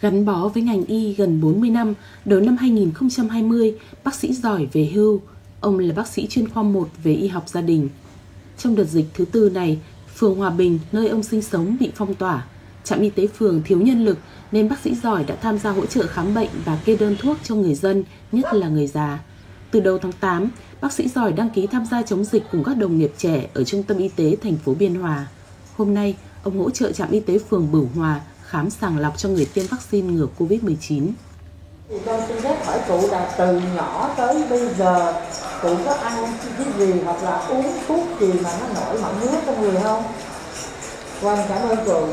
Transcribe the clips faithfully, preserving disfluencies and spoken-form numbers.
Gắn bó với ngành y gần bốn mươi năm, đầu năm hai nghìn không trăm hai mươi, bác sĩ giỏi về hưu. Ông là bác sĩ chuyên khoa một về y học gia đình. Trong đợt dịch thứ tư này, phường Hòa Bình, nơi ông sinh sống bị phong tỏa. Trạm y tế phường thiếu nhân lực nên bác sĩ giỏi đã tham gia hỗ trợ khám bệnh và kê đơn thuốc cho người dân, nhất là người già. Từ đầu tháng tám, bác sĩ giỏi đăng ký tham gia chống dịch cùng các đồng nghiệp trẻ ở Trung tâm Y tế thành phố Biên Hòa. Hôm nay, ông hỗ trợ trạm y tế phường Bửu Hòa khám sàng lọc cho người tiêm vaccine ngừa Covid mười chín. Con xin phép hỏi cụ là từ nhỏ tới bây giờ cụ có ăn cái gì hoặc là uống thuốc gì mà nó nổi mẩn ngứa trong người không? Vâng, cảm ơn cụ.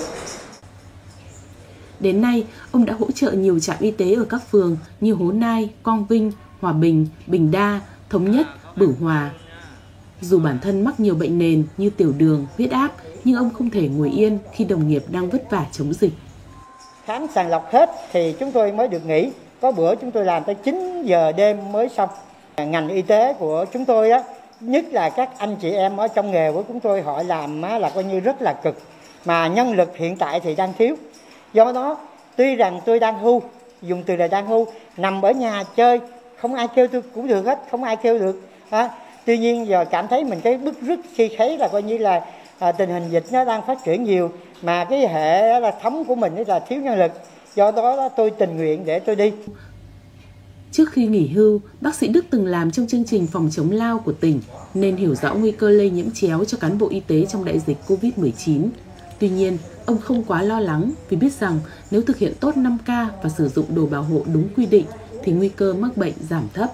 Đến nay, ông đã hỗ trợ nhiều trạm y tế ở các phường như Hố Nai, Quang Vinh, Hòa Bình, Bình Đa, Thống Nhất, Bửu Hòa. Dù bản thân mắc nhiều bệnh nền như tiểu đường, huyết áp, nhưng ông không thể ngồi yên khi đồng nghiệp đang vất vả chống dịch. Khám sàng lọc hết thì chúng tôi mới được nghỉ. Có bữa chúng tôi làm tới chín giờ đêm mới xong. Ngành y tế của chúng tôi á, nhất là các anh chị em ở trong nghề của chúng tôi, họ làm là coi như rất là cực. Mà nhân lực hiện tại thì đang thiếu. Do đó, tuy rằng tôi đang hưu, dùng từ là đang hưu, nằm ở nhà chơi, không ai kêu tôi cũng được hết, không ai kêu được. À, tuy nhiên giờ cảm thấy mình cái bức rứt khi thấy là coi như là à, tình hình dịch nó đang phát triển nhiều, mà cái hệ là thống của mình là thiếu nhân lực. Do đó tôi tình nguyện để tôi đi. Trước khi nghỉ hưu, bác sĩ Đức từng làm trong chương trình phòng chống lao của tỉnh nên hiểu rõ nguy cơ lây nhiễm chéo cho cán bộ y tế trong đại dịch Covid mười chín. Tuy nhiên, ông không quá lo lắng vì biết rằng nếu thực hiện tốt năm K và sử dụng đồ bảo hộ đúng quy định thì nguy cơ mắc bệnh giảm thấp.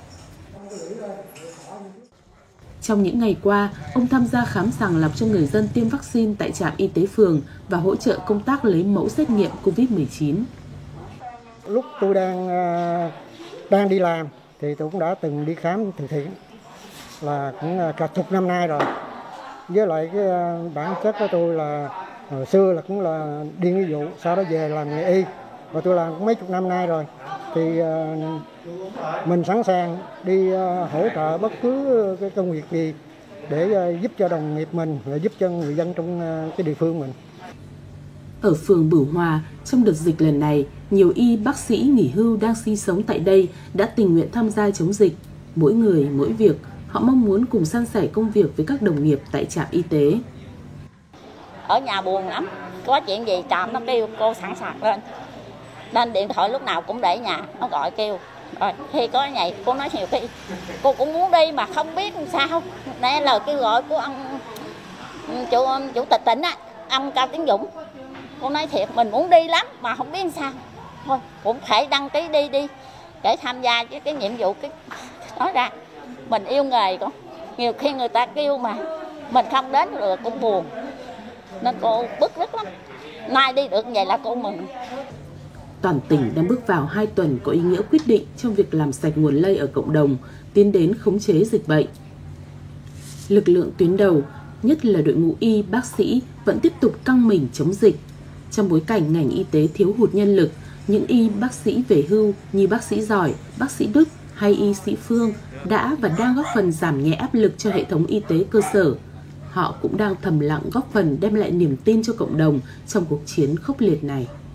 Trong những ngày qua, ông tham gia khám sàng lọc cho người dân tiêm vaccine tại trạm y tế phường và hỗ trợ công tác lấy mẫu xét nghiệm Covid mười chín. Lúc tôi đang đang đi làm thì tôi cũng đã từng đi khám từ thiện, là cũng cả chục năm nay rồi. Với lại cái bản chất của tôi là hồi xưa là cũng là đi nghĩa vụ, sau đó về làm nghề y, và tôi làm cũng mấy chục năm nay rồi. Thì mình sẵn sàng đi hỗ trợ bất cứ cái công việc gì để giúp cho đồng nghiệp mình, và giúp cho người dân trong cái địa phương mình. Ở phường Bửu Hòa, trong đợt dịch lần này, nhiều y bác sĩ nghỉ hưu đang sinh sống tại đây đã tình nguyện tham gia chống dịch. Mỗi người, mỗi việc, họ mong muốn cùng san sẻ công việc với các đồng nghiệp tại trạm y tế. Ở nhà buồn lắm, có chuyện gì trạm nó kêu cô sẵn sàng lên. Nên điện thoại lúc nào cũng để nhà, nó gọi kêu. Rồi khi có vậy, cô nói nhiều khi cô cũng muốn đi mà không biết làm sao. Đây lời kêu gọi của ông chủ, chủ tịch tỉnh á, ông Cao Tiến Dũng. Cô nói thiệt mình muốn đi lắm mà không biết làm sao. Thôi cũng phải đăng ký đi đi để tham gia với cái nhiệm vụ. Cái nói ra mình yêu nghề con, nhiều khi người ta kêu mà mình không đến được cũng buồn, nên cô bức rứt lắm. Nay đi được vậy là cô mừng. Toàn tỉnh đang bước vào hai tuần có ý nghĩa quyết định trong việc làm sạch nguồn lây ở cộng đồng, tiến đến khống chế dịch bệnh. Lực lượng tuyến đầu, nhất là đội ngũ y, bác sĩ vẫn tiếp tục căng mình chống dịch. Trong bối cảnh ngành y tế thiếu hụt nhân lực, những y bác sĩ về hưu như bác sĩ giỏi, bác sĩ Đức hay y sĩ Phương đã và đang góp phần giảm nhẹ áp lực cho hệ thống y tế cơ sở. Họ cũng đang thầm lặng góp phần đem lại niềm tin cho cộng đồng trong cuộc chiến khốc liệt này.